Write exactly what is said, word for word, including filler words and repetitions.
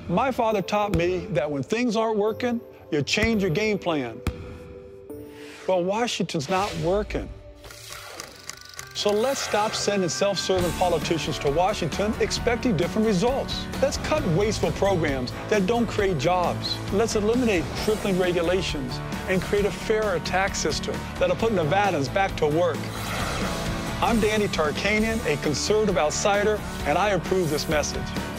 My father taught me that when things aren't working, you change your game plan. Well, Washington's not working. So let's stop sending self-serving politicians to Washington expecting different results. Let's cut wasteful programs that don't create jobs. Let's eliminate crippling regulations and create a fairer tax system that'll put Nevadans back to work. I'm Danny Tarkanian, a conservative outsider, and I approve this message.